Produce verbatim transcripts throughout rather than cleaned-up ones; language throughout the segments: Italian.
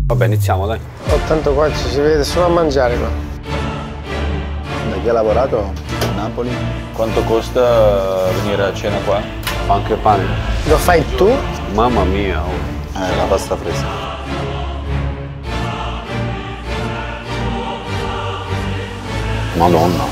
Vabbè, iniziamo, dai. Oh, tanto qua ci si vede solo a mangiare qua. Da chi ha lavorato a Napoli? Quanto costa venire a cena qua? Anche pane. Lo fai tu? Mamma mia, oh. Eh, la pasta fresca. Madonna.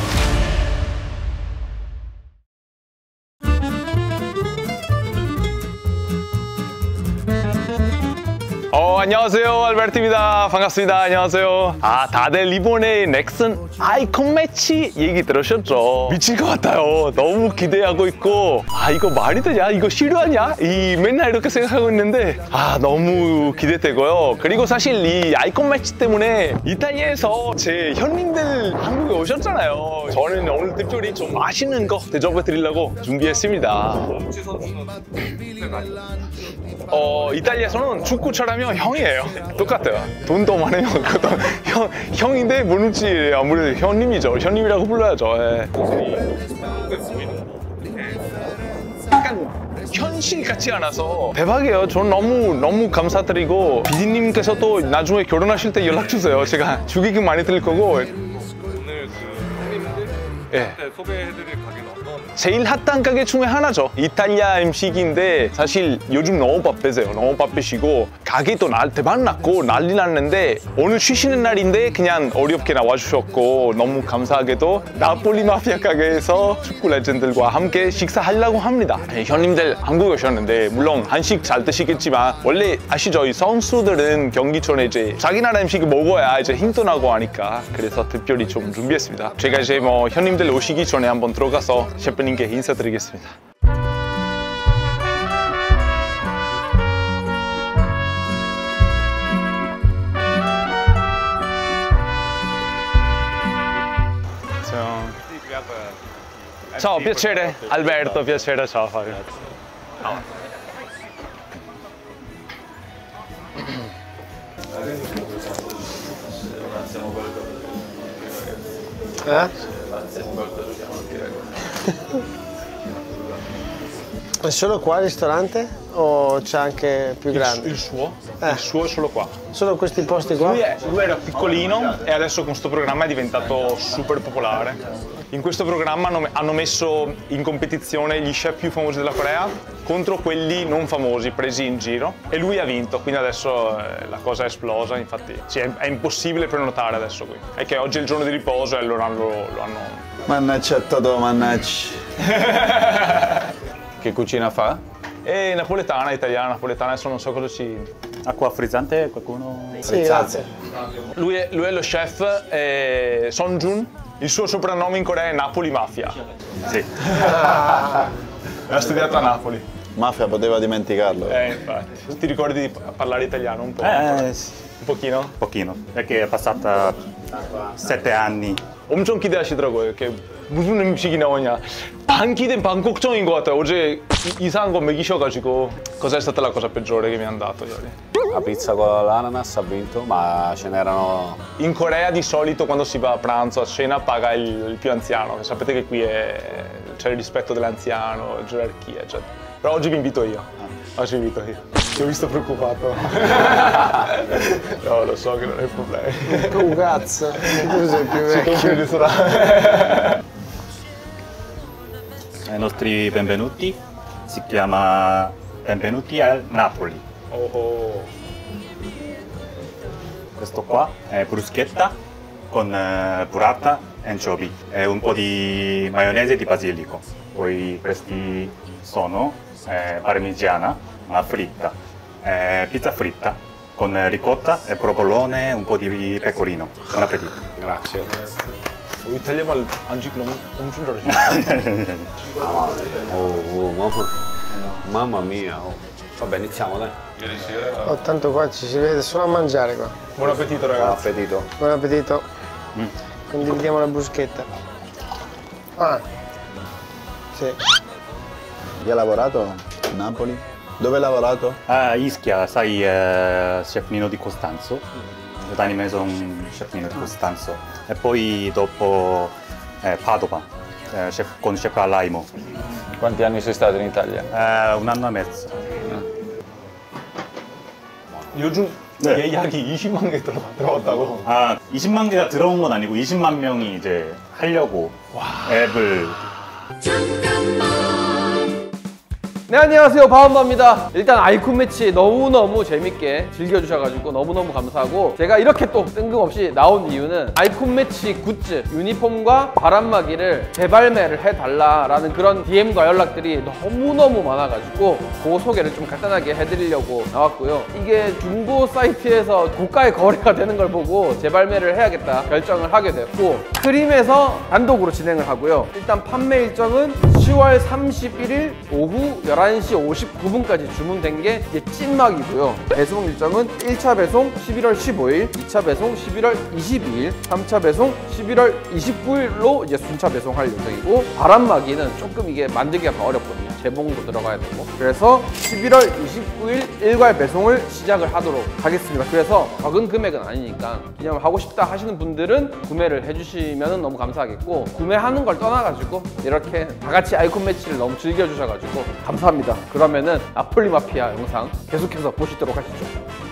어, 안녕하세요. 알베르트입니다. 반갑습니다. 안녕하세요. 아, 다들 이번에 넥슨 아이콘 매치 얘기 들으셨죠? 미칠 것 같아요. 너무 기대하고 있고, 아, 이거 말이 되냐? 이거 실화냐? 이 맨날 이렇게 생각하고 있는데, 아, 너무 기대되고요. 그리고 사실 이 아이콘 매치 때문에 이탈리아에서 제 형님들 한국에 오셨잖아요. 저는 오늘 특별히 좀 맛있는 거 대접해 드리려고 준비했습니다. 어, 이탈리아에서는 축구 잘하면 형이에요. 똑같아요. 돈도 많으면 그것도 형, 형인데 모르지 아무래도 형님이죠. 형님이라고 불러야죠. 예. 약간 현실 같지 않아서 대박이에요. 전 너무 너무 감사드리고 비디님께서 또 나중에 결혼하실 때 연락 주세요. 제가 주기금 많이 드릴 거고. 오늘 그 형님들 예. 소개해드릴 가게는 어떤? 제일 핫한 가게 중에 하나죠. 이탈리아 음식인데 사실 요즘 너무 바쁘세요. 너무 바쁘시고 가게도 날 대박 났고 난리 났는데 오늘 쉬시는 날인데 그냥 어렵게 나와주셨고 너무 감사하게도 나폴리 마피아 가게에서 축구 레전드들과 함께 식사하려고 합니다. 네, 형님들 한국에 오셨는데 물론 한식 잘 드시겠지만 원래 아시죠? 이 선수들은 경기 전에 이제 자기 나라 음식을 먹어야 이제 힘도 나고 하니까 그래서 특별히 좀 준비했습니다. 제가 이제 뭐 형님들 오시기 전에 한번 들어가서 셰프님께 인사드리겠습니다. Ciao, piacere. Alberto, piacere. Ciao Fabio. Ciao. Eh? È solo qua il ristorante o c'è anche più grande? Il suo? Eh. Il suo è solo qua. Solo questi posti qua? Lui, è, lui era piccolino e adesso con questo programma è diventato super popolare. In questo programma hanno, hanno messo in competizione gli chef più famosi della Corea contro quelli non famosi presi in giro e lui ha vinto, quindi adesso eh, la cosa è esplosa, infatti sì, è, è impossibile prenotare adesso qui. È che oggi è il giorno di riposo e allora lo, lo hanno... Mannaggia Totò, mannaggia. Che cucina fa? È napoletana, italiana, napoletana, adesso non so cosa ci... Acqua frizzante, qualcuno? Sì, grazie. Lui è, lui è lo chef eh, Son Jun, il suo soprannome in Corea è Napoli Mafia. Sì. Ha studiato a Napoli. Mafia poteva dimenticarlo. Eh, infatti. Ti ricordi di parlare italiano un po'? Eh, sì. Un pochino? pochino. Perché è passata sette anni. 엄청 기대하시더라고요. 이렇게 무슨 음식이 나오냐. 반 기대 반 걱정인 것 같아요. 어제 이- 이상한 거 먹이셔가지고. Cos'è stata la cosa peggiore che mi hanno dato ieri? La pizza con l'ananas ha vinto, ma ce n'erano... In Corea di solito quando si va a pranzo, a cena, paga il, il più anziano. Sapete che qui è- c'è il rispetto dell'anziano, gerarchia, eccetera. Però oggi vi invito io. Oggi vi invito io. Ti ho visto preoccupato. No, lo so che non è il problema. Tu cazzo, tu sei più vecchio. I nostri benvenuti si chiama Benvenuti al Napoli. Oh, oh. Questo qua è bruschetta con eh, burrata e anciovi e un po' di maionese di basilico. Poi questi sono eh, parmigiana ma fritta, eh, pizza fritta con ricotta e provolone, un po' di pecorino. Buon appetito. Grazie. 이탈리아 말 안직 너무 엄청 잘하시네. Oh, oh, mamma, mamma mia, oh. Vabbè, iniziamo, dai. Oh, tanto qua ci si vede solo a mangiare qua. Buon appetito Buon ragazzi. appetito. Buon appetito. Condividiamo la bruschetta. Ah. Sì. Chi ha lavorato a Napoli? Dove hai lavorato? A Ischia, sai, eh, chef Nino di Costanzo. 다니면서 un chef Nino di Costanzo. E poi dopo eh, Padova, eh, chef, con chef Alaimo. Quanti anni sei stato in Italia? Eh, un anno e mezzo. 요즘 네. 예약이 이십만 개 들어, 들어왔다고. 아, 이십만 개가 들어온 건 아니고 이십만 명이 이제 하려고 앱을. 네, 안녕하세요, 바운바입니다. 일단 아이콘 매치 너무너무 재밌게 즐겨주셔가지고 너무너무 감사하고, 제가 이렇게 또 뜬금없이 나온 이유는 아이콘 매치 굿즈 유니폼과 바람막이를 재발매를 해달라라는 그런 디엠과 연락들이 너무너무 많아가지고 그 소개를 좀 간단하게 해드리려고 나왔고요. 이게 중고 사이트에서 고가의 거래가 되는 걸 보고 재발매를 해야겠다 결정을 하게 됐고, 크림에서 단독으로 진행을 하고요. 일단 판매 일정은 시월 삼십일일 오후 열한 시 오십구 분까지 주문된 게 이제 찐막이고요. 배송 일정은 일 차 배송 십일월 십오일, 이 차 배송 십일월 이십이일, 삼 차 배송 십일월 이십구일로 이제 순차 배송할 예정이고, 바람막이는 조금 이게 만들기가 어렵거든요. 재봉도 들어가야 되고. 그래서 십일월 이십구일 일괄 배송을 시작을 하도록 하겠습니다. 그래서 적은 금액은 아니니까 그냥 하고 싶다 하시는 분들은 구매를 해주시면 너무 감사하겠고, 구매하는 걸 떠나가지고 이렇게 다 같이 아이콘 매치를 너무 즐겨주셔가지고 감사합니다. 그러면은 나폴리 마피아 영상 계속해서 보시도록 하시죠.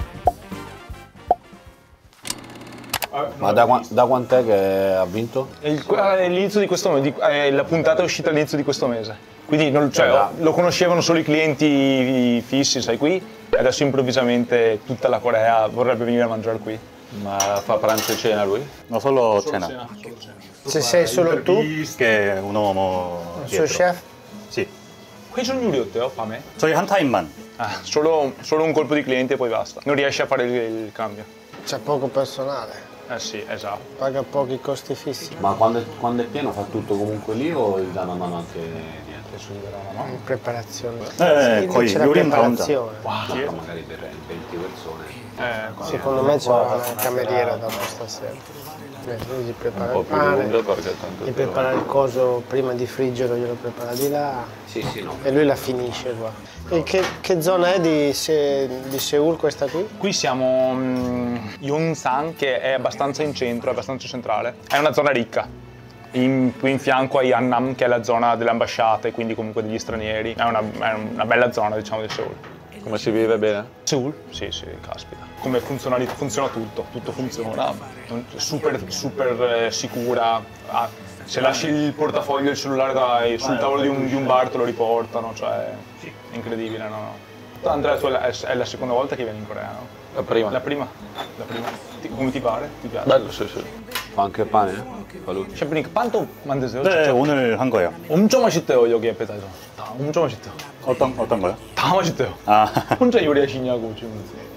Ma da, qua- da quant'è che ha vinto? È il- è l'inizio di questo mese, è la puntata è uscita all'inizio di questo mese. Quindi non- cioè, Ah. lo conoscevano solo i clienti fissi, sai, qui. E adesso improvvisamente tutta la Corea vorrebbe venire a mangiare qui. Ma fa pranzo e cena lui? No, solo cena. Se sei solo tu, che un uomo il suo dietro. chef, Sì. Qui sono gli 어때요, 밤에? 저희 한 타임만. Ah, solo, solo un colpo di clienti e poi basta. Non riesce a fare il, il cambio. c'è poco personale, Eh sì, esatto. paga pochi costi fissi. Ma quando è, quando è pieno fa tutto comunque lì o gli danno una mano anche dietro? In preparazione. 네, Sì, 거의 c'è la 요리는 다 혼자. preparazione. No, magari per venti persone. Eh, Secondo me c'è una cameriera da stasera. Eh, lui gli prepara Un po' il più lunga pane, perché tanto gli però- prepara il coso prima di friggerlo, glielo prepara di là Sì, sì, no. e lui la finisce qua. E che, che zona è di, Se- di Seul questa qui? Qui siamo mm, Yongsan, che è abbastanza in centro, è abbastanza centrale. È una zona ricca. In- qui in fianco a Yangnam, che è la zona delle ambasciate, quindi comunque degli stranieri. È una, è una bella zona, diciamo, di Seul. Come si vive bene? Seul? Sì, sì, caspita. Come funziona, funziona tutto, tutto funziona. Super, super eh, sicura. Ah, se lasci il portafoglio e il cellulare dai, sul tavolo di un, di un bar te lo riportano, cioè è incredibile, no? no. Andrea, tu è la, è la seconda volta che vieni in Corea, no? La prima. La prima? La prima. Ti- come ti pare? Ti piace? Bello, sì, sì. Fa anche il pane? eh? Fa lui. 셰프님 빵도 만드세요? 네, 직접? 오늘 한 거예요. 엄청 맛있대요, 여기 에페타이저. 다 엄청 맛있대요. 어떤 어떤 거요? 다 맛있대요. 아, 혼자 요리하시냐고 지금.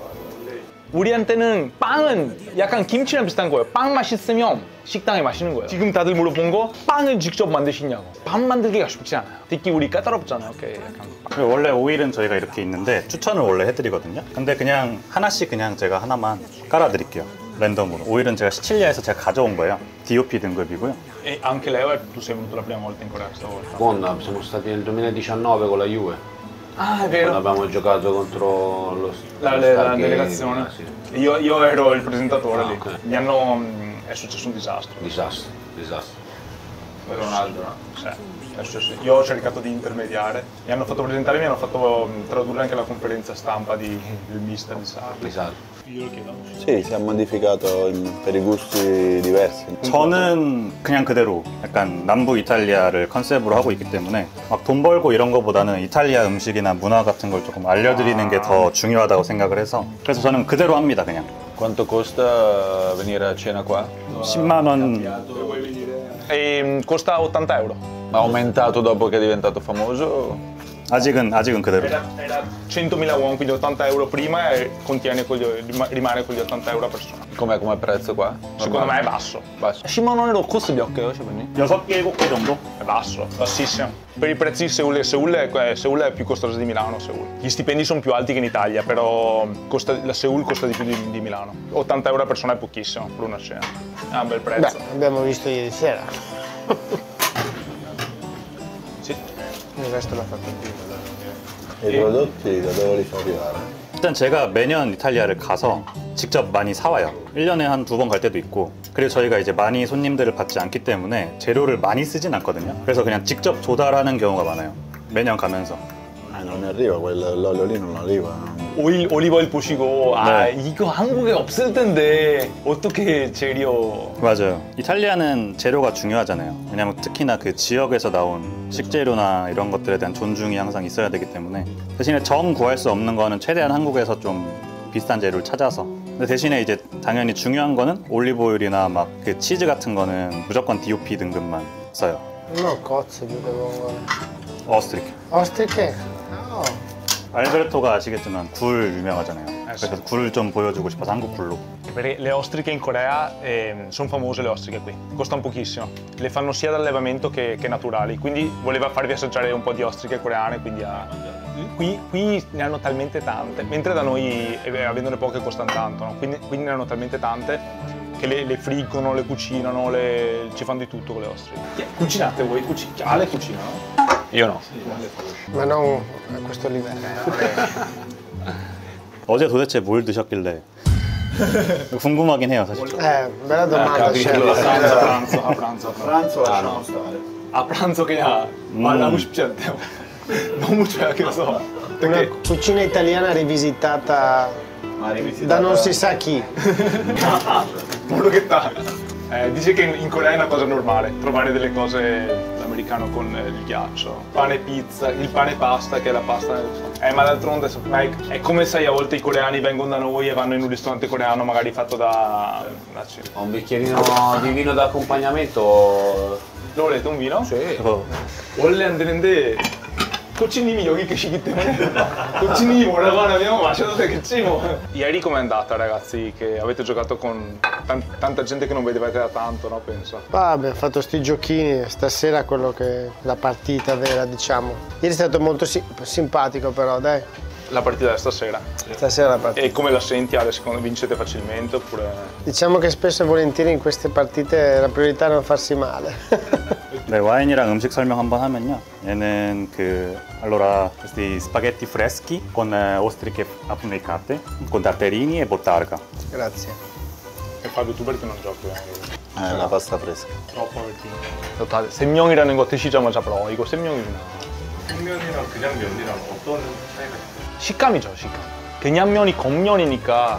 우리한테는 빵은 약간 김치랑 비슷한 거예요. 빵 맛있으면 식당에 마시는 거예요. 지금 다들 물어본 거 빵을 직접 만드시냐고. 빵 만들기가 쉽지 않아요. 듣기 우리 까다롭잖아요. 오케이, 약간. 원래 오일은 저희가 이렇게 있는데 추천을 원래 해드리거든요. 근데 그냥 하나씩 그냥 제가 하나만 깔아드릴게요. 랜덤으로. 오일은 제가 시칠리아에서 제가 가져온 거예요. 디오피 등급이고요. E anche lei, tu sei venuto la prima volta in Corea stavolta. Quando siamo stati nel duemiladiciannove con la Juve, Ah, è quando vero. abbiamo giocato contro lo, La, lo la- la Stargate, delegazione. sì. Io, io ero il presentatore Ah, lì. ok. Mi hanno. mm, È successo un disastro. Disastro, disastro. Ronaldo, no? Sì. È successo. Io ho cercato di intermediare, mi hanno fatto presentare, mi hanno fatto mm, tradurre anche la conferenza stampa di, del mister di Sarri. Disastro. Io lo chiedo. Sì, si è modificato in- per i gusti diversi. 저는 그냥 그대로 약간 남부 이탈리아를 컨셉으로 하고 있기 때문에 막 돈 벌고 이런 거보다는 이탈리아 음식이나 문화 같은 걸 조금 알려드리는 게 더 중요하다고 생각을 해서 그래서 저는 그대로 합니다 그냥. Quanto costa venire a cena qua? 십만 원. E, mm, costa ottanta euro. Ha aumentato dopo che è diventato famoso? 아직은 아직은 그대로. Era, era centomila won, quindi ottanta euro prima e contiene quegli, rima- rimane quegli ottanta euro a persona. Com'è come prezzo qua? Secondo me è basso. Basso. 십만 원으로 코스 몇 개요, 셰프님? 여섯 개, 일곱 개 정도? È basso, bassissimo. Per i prezzi di Seul, Seul è, Seul è più costosa di Milano. Seul. Gli stipendi sono più alti che in Italia, però costa, la Seul costa di più di, di Milano. ottanta euro a persona è pochissimo per una cena. È un bel Beh, prezzo. abbiamo visto ieri sera. Sì. Il resto l'ha fatto prima. E i prodotti da dove li fa arrivare? 일단 제가 매년 이탈리아를 가서 직접 많이 사와요. 일 년에 한 두 번 갈 때도 있고 그리고 저희가 이제 많이 손님들을 받지 않기 때문에 재료를 많이 쓰진 않거든요. 그래서 그냥 직접 조달하는 경우가 많아요. 매년 가면서. Ah, non ne arriva, quel- l'olio lì non arriva. 오일, 올리브 오일 보시고 아 네. 이거 한국에 없을 텐데 어떻게 재료 맞아요. 이탈리아는 재료가 중요하잖아요. 왜냐면 특히나 그 지역에서 나온 식재료나 이런 것들에 대한 존중이 항상 있어야 되기 때문에 대신에 정 구할 수 없는 거는 최대한 한국에서 좀 비싼 재료를 찾아서 근데 대신에 이제 당연히 중요한 거는 올리브 오일이나 막 그 치즈 같은 거는 무조건 디오피 등급만 써요. No, cozze, più che vongole. 오스트리케. Ostriche? Oh. 알베르토가 아시겠지만 굴 유명하잖아요. 그래서 굴을 좀 보여주고 싶어서 한국 굴로. Perché le ostriche in Corea eh, sono famose le ostriche qui, costano pochissimo, le fanno sia da allevamento che, che naturali, quindi voleva farvi assaggiare un po' di ostriche coreane, quindi ha... qui, qui ne hanno talmente tante, mentre da noi eh, avendone poche costano tanto, no? quindi, quindi ne hanno talmente tante che le, le friggono, le cucinano, le... ci fanno di tutto con le ostriche. Cucinate voi? Cuci... Ale cucinano? Io no. Ma non a questo livello. 어제 도대체 뭘 드셨길래? 궁금하긴 해요, 사실. Eh, bella domanda, chef. a pranzo, a pranzo, a pranzo. pranzo lasciamo stare. 아 프랑스 그냥 말하고 싶지 않대요. 너무 좋아해서 Una cucina italiana rivisitata da non si sa chi. moru겠다. Eh, dice che in Corea è una cosa normale trovare delle cose l'americano con il ghiaccio, pane pizza, il pane pasta che è la pasta. Eh, ma d'altronde è, è come sai a volte i coreani vengono da noi e vanno in un ristorante coreano magari fatto da. da Ho un bicchierino di vino d'accompagnamento. Volete un vino? Sì. 어, 원래 안 되는데 코치님이 여기 계시기 때문에 코치님이 뭐라고 하냐면 마셔도 되겠지 뭐. Ieri com'è andata ragazzi? Che avete giocato con tan- tanta gente che non vedevate da tanto, no? Penso. Ah, abbiamo fatto sti giochini, stasera quello che la partita vera, diciamo. Ieri è stato molto si- simpatico però, dai. La partita è stasera. Stasera la partita. E come la senti Ale? Secondo me vincete facilmente oppure. Diciamo che spesso e volentieri in queste partite la priorità è non farsi male. 네, 와인이랑 음식 설명 한번 하면요. 얘는 그 allora questi spaghetti freschi con eh, ostriche affumicate, con tartarini e bottarga. Grazie. E Fabio tu perché non giochi? Eh? Eh, la pasta fresca. troppo perché. 생명이라는 거 드시자마자 불어. 이거 생명이구나. 생면이랑 그냥 면이랑 어떤 차이가 있어요? 식감이죠, 식감. 그냥 면이 겉면이니까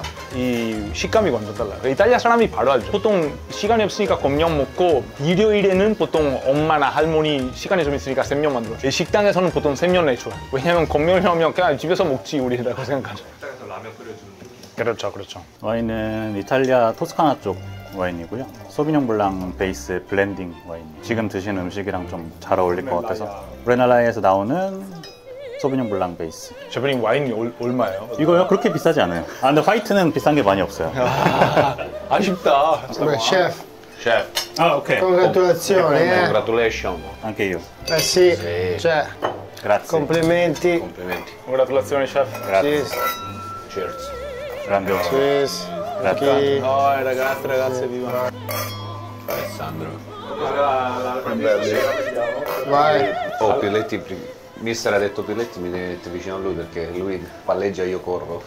이 식감이 완전 달라요. 이탈리아 사람이 바로 알죠. 보통 시간이 없으니까 겉면 먹고 일요일에는 보통 엄마나 할머니 시간이 좀 있으니까 생면 만들어줘. 식당에서는 보통 생면 내줘. 왜냐면 겉면이면 그냥 집에서 먹지 우리라고 생각하죠. 식당에서 라면 끓여주는 그렇죠, 그렇죠. 와인은 이탈리아 토스카나 쪽 와인이고요. 소비뇽 블랑 베이스 블렌딩 와인. 지금 드시는 음식이랑 좀 잘 어울릴 것 같아서. 브레날라에서 나오는 소비뇽 블랑 베이스. 셰프님 와인이 얼, 얼마예요? 이거요? 그렇게 비싸지 않아요. 아 근데 화이트는 비싼 게 많이 없어요. 아, 아쉽다. Beh, chef, Chef, 아 오케이. congratulazioni, eh. congratulations. Anche io. Eh sì, Sì. cioè, Grazie. complimenti. Complimenti. Congratulazioni chef. Grazie. Sì, Cheers. Grande onore. sì, Grazie. chi- No, ragazzi, ragazzi, viva. Alessandro. Vai. Oh, Pirletti, pri- mister ha detto Pirletti mi devi mettere vicino a lui perché lui palleggia e io corro.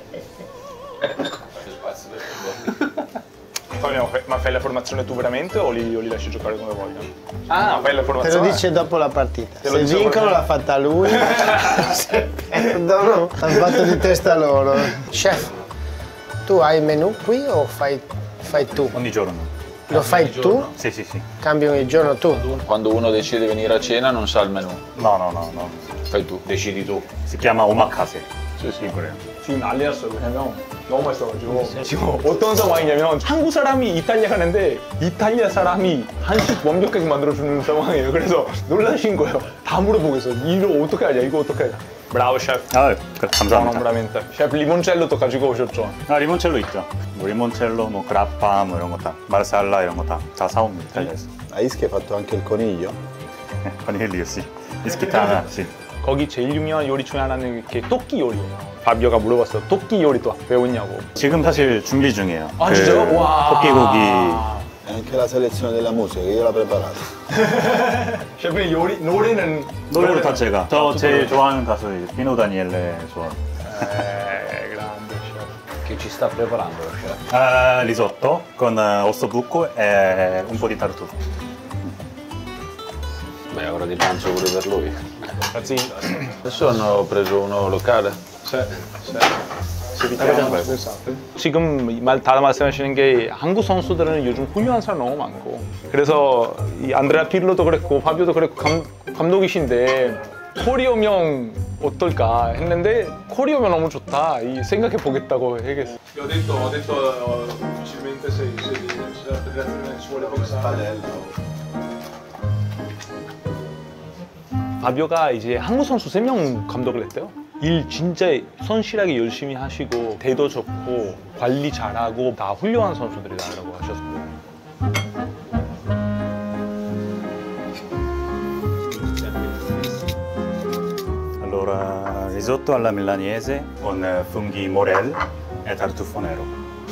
Antonio, fai- ma fai la formazione tu veramente o li, o li lasci giocare come vogliono? Ah, fai la Te formazione? lo dice dopo la partita. Te lo Se dice vincono dopo- l'ha fatta lui, se perdono hanno fatto di testa loro. Chef, tu hai il menù qui o fai, fai tu? Ogni giorno. Lo fai tu? Sì, sì, sì. Cambi ogni giorno tu? Quando uno decide di venire a cena non sa il menù. No, no, no, no. Fai tu. Decidi tu. Si chiama omakase. Sì, sì, in coreano. 지금 난리 났어요. 왜냐면 너무 맛있어가지고 지금 어떤 상황이냐면 한국 사람이 이탈리아 가는데 이탈리아 사람이 한식 완벽하게 만들어주는 상황이에요. 그래서 놀라신 거예요. 다 물어보겠어요. 이거 어떻게 하냐, 이거 어떻게 하냐. Bravo chef. 아, 그래, No, 감사합니다. veramente. Chef 리몬첼로도 가지고 오셨죠? 아, 리몬첼로 있죠. 뭐 리몬첼로, 뭐 그라파, 뭐 이런 거 다. 마르살라 이런 거 다. 다 사옵니다. 이탈리아에서. A Ischia hai fatto anche il coniglio? 바닐리오, sì. 이스키타나, sì. 거기 제일 유명한 요리 중에 하나는 게 토끼 요리예요. 파비오가 물어봤어요. 토끼 요리 또 배웠냐고. 지금 사실 준비 중이에요. 아 진짜요? 와. 토끼고기. E anche la selezione della musica, io l'ho preparata. 셰프님 요리 노래는 노래도 다 제가. 저 제일 좋아하는 가수 피노 다니엘레 좋아. 에, grande chef. Che ci sta preparando lo chef? 아, risotto con eh, ossobuco e un po' di tartufo. Beh, ora di pranzo pure per lui. Ragazzi, Adesso hanno preso uno locale. 네, 네. 지금 말, 다 말씀하시는 게 한국 선수들은 요즘 훌륭한 사람 너무 많고 그래서 이 안드레아 pirlo도 그랬고 파비오도 그랬고 감, 감독이신데 코리 오면 어떨까 했는데 코리 오면 너무 좋다 이 생각해 보겠다고 얘기했어. Io ho detto, ho detto uh, difficilmente se, se, se la federazione ci vuole pensare. 파비오가 이제 한국 선수 세 명 감독을 했대요. 일 진짜 성실하게 열심히 하시고 대도 좋고 관리 잘하고 다 훌륭한 선수들이라고 하셨어요. Allora, risotto alla milanese con funghi morel e tartufo nero.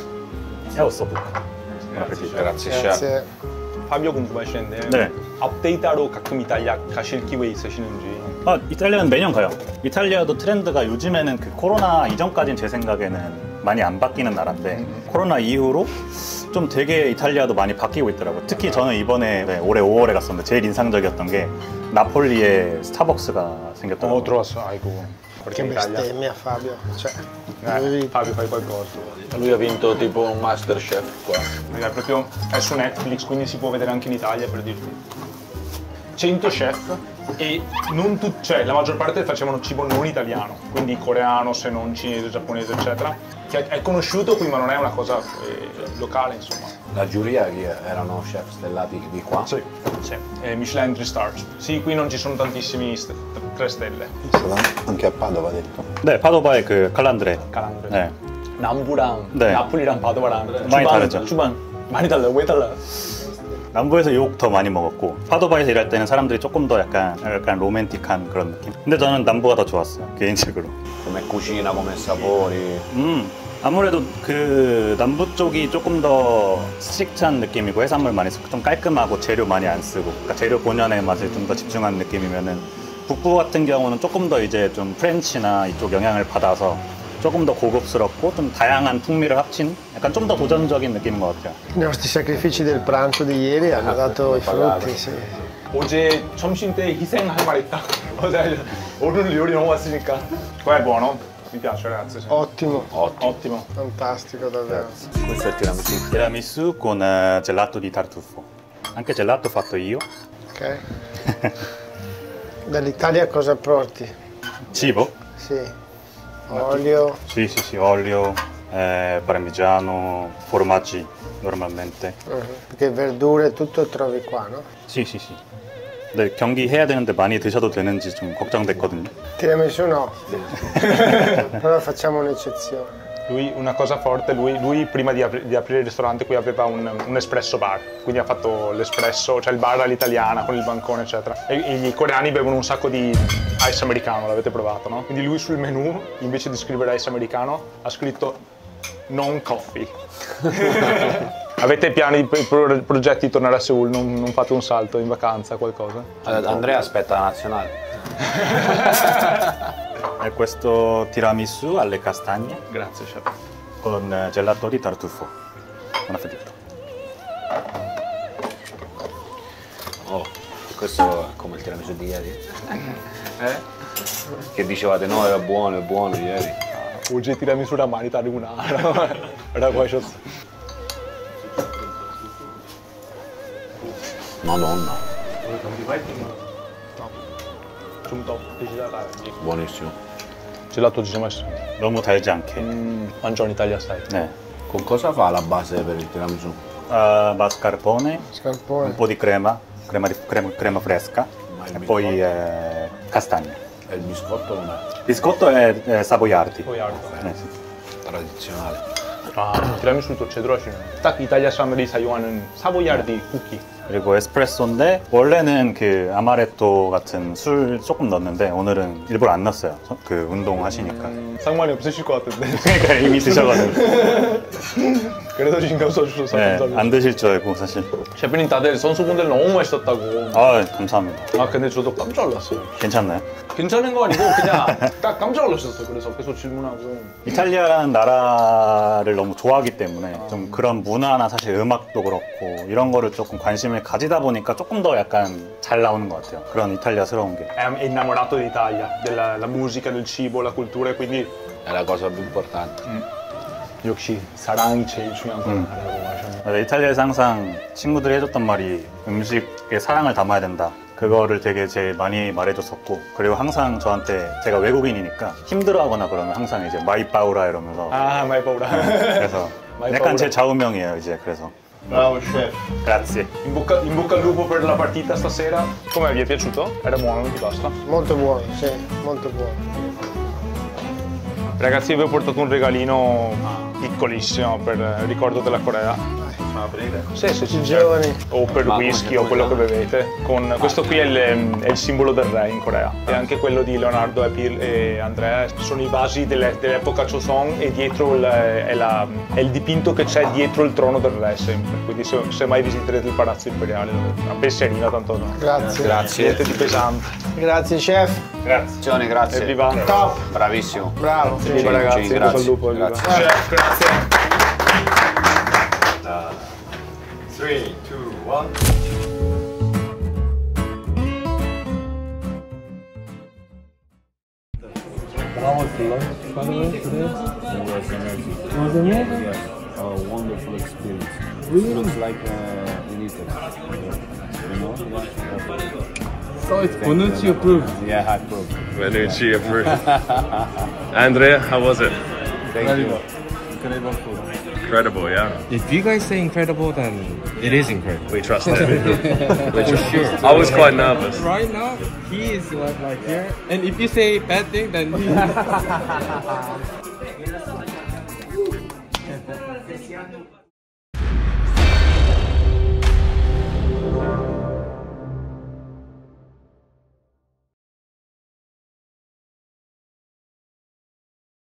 E ossobuco. Grazie, chef. Grazie. 파비오 궁금하시는데 네. 업데이트하러 가끔 이탈리아 가실 기회 있으시는지. 아, 이탈리아는 매년 가요. 이탈리아도 트렌드가 요즘에는 그 코로나 이전까지는 제 생각에는 많이 안 바뀌는 나라인데 코로나 이후로 좀 되게 이탈리아도 많이 바뀌고 있더라고요. 특히 저는 이번에 네, 올해 오월에 갔었는데 제일 인상적이었던 게 나폴리에 스타벅스가 생겼더라고요. 어 들어왔어. 아이고. Che bestemmia Fabio. Cioè, dovevi- Fabio fai qualcosa. Lui ha vinto tipo un Masterchef qua. È proprio è su Netflix, quindi si può vedere anche in Italia per dirti. cento chef e non tutti, cioè la maggior parte facevano cibo non italiano, quindi coreano, se non cinese, giapponese, eccetera. Che è conosciuto qui, ma non è una cosa eh, locale, insomma. La giuria chi è? Erano chef stellati di qua? Sì, sì. Eh, Michelin tre stars. Sì, qui non ci sono tantissimi st- tre stelle. Anche a Padova ha detto. 네, 파도바의 그 칼란드레. Calandre. 네. 남부랑 네. 나폴리랑 바도바랑 많이 다르죠. 주방 많이 달라요. 왜 달라요? 남부에서 욕 더 많이 먹었고 파도바에서 일할 때는 사람들이 조금 더 약간 약간 로맨틱한 그런 느낌. 근데 저는 남부가 더 좋았어요, 개인적으로. Come cucina, come sapori. 음, 아무래도 그 남부 쪽이 조금 더 스트릭트한 느낌이고 해산물 많이 쓰고 좀 깔끔하고 재료 많이 안 쓰고 그러니까 재료 본연의 맛에 좀 더 집중한 느낌이면은 북부 같은 경우는 조금 더 이제 좀 프렌치나 이쪽 영향을 받아서 조금 더 고급스럽고 좀 다양한 풍미를 합친 약간 좀 더 도전적인 느낌인 것 같아요. I nostri sacrifici del pranzo di ieri hanno dato i frutti, sì. 어제 점심 때 희생할 말 있다. 어제 오늘 요리 너무 왔으니까. Qua è buono? Mi piace ragazzi. Sì. Ottimo, Ottimo. fantastico davvero. Questo è il tiramisù. Tiramisù con eh, gelato di tartufo. Anche gelato fatto io. Ok. Dall'Italia cosa porti? Cibo? Sì. Olio. Sì, sì, sì, olio, eh, parmigiano, formaggi normalmente. Mhm. Perché verdure tutto trovi qua, no? Sì, sì, sì. 근데 경기 해야 되는데 많이 드셔도 되는지 좀 걱정됐거든요. Tiramisù no. Però facciamo un'eccezione. Lui, una cosa forte, lui, lui prima di, apri- di aprire il ristorante qui aveva un, un espresso bar, quindi ha fatto l'espresso, cioè il bar all'italiana con il bancone eccetera. E, e i coreani bevono un sacco di ice americano, l'avete provato, no? Quindi lui sul menù, invece di scrivere ice americano, ha scritto non coffee. Avete piani, pro- progetti di tornare a Seoul, non, non fate un salto in vacanza, qualcosa? Andrea aspetta la nazionale. E questo tiramisù alle castagne Grazie chef. con eh, gelato di tartufo. Buon appetito. Oh, questo è come il tiramisù di ieri. Eh? Che dicevate no, era buono, è buono ieri. 어제 티라미수랑 많이 다르구나 라고 하셨어. Madonna, 좀 더 드시다가 buonissimo. 젤라또 진짜 맛있어. 너무 달지 않게. 음, 완전 이탈리아 스타일. 네. Con cosa fa la base per il tiramisù? Uh, mascarpone, Scarpone. un po' di crema, crema, di, crema, crema fresca e poi eh, castagne. E il biscotto com'è? Biscotto è eh, savoiardi. 거의 알고. 네. Tradizionale. 아, 티라미수도 제대로 하시네. 딱 이탈리아 사람들이 사용하는 사보야르디 쿠키. 그리고 에스프레소인데 원래는 그 아마레토 같은 술 조금 넣었는데 오늘은 일부러 안 넣었어요. 서- 그 운동 하시니까. 음, 상관이 없으실 것 같은데. 그러니까 이미 드셔가지고. 그래도 신경 써주셔서 네, 감사합니다. 안 드실 줄 알고 사실. 셰프님 다들 선수분들 너무 맛있었다고. 아, 감사합니다. 아 근데 저도 깜짝 놀랐어요. 괜찮나요? 괜찮은 거 아니고 그냥 딱 깜짝 놀랐었어요. 그래서 계속 질문하고. 이탈리아라는 나라를 너무 좋아하기 때문에 좀 그런 문화나 사실 음악도 그렇고 이런 거를 조금 관심을 가지다 보니까 조금 더 약간 잘 나오는 것 같아요. 그런 이탈리아스러운 게. È innamorato d'Italia, della la musica, del cibo, la cultura e quindi È la cosa più importante. 역시 사랑이 제일 중요한 거라고 하셨네요. 맞아, 이탈리아에서 항상 친구들이 해줬던 말이 음식에 사랑을 담아야 된다. 그거를 되게 제일 많이 말해줬었고, 그리고 항상 저한테, 제가 외국인이니까 힘들어하거나 그러면 항상 이제 마이 파우라 이러면서. 아, 마이 파우라. 그래서 마이 약간 파우라. 제 좌우명이에요 이제. 그래서 Bravo chef. grazie. In bocca, in bocca al lupo per la partita stasera. Come vi è piaciuto? Era buono, non ti basta? Molto buono, sì, molto buono. Ragazzi, vi ho portato un regalino piccolissimo per il ricordo della Corea. Sì, sì, sì, Giovani. o per whisky o quello che bevete. Con, questo qui è il, è il simbolo del re in Corea. E anche quello di Leonardo e, Pir, e Andrea. Sono i vasi delle, dell'epoca Joseon e dietro il, è, la, è il dipinto che c'è dietro il trono del re sempre. Quindi se, se mai visiterete il palazzo imperiale, una pensierina tanto no. Grazie. Grazie. Niente di pesante. Grazie chef. Grazie. Grazie. Evviva. Top. Bravissimo. Bravo. Evviva ragazzi, sì, in bocca al grazie. lupo, evviva. Grazie. Chef, grazie. three, two, one. How was the lunch, by the way, today? It was amazing. It was amazing? Yes, a wonderful experience. Really? Looks like uh, in Italy. You know? Yeah. So it's Bonucci approved. Yeah, I proved. Benucci approved. Andrea, how was it? Thank you. Incredible food. Incredible, yeah. If you guys say incredible, then it is incredible. We trust it. For sure. I was quite nervous. Right now, he is like, like here. And if you say bad thing, then he...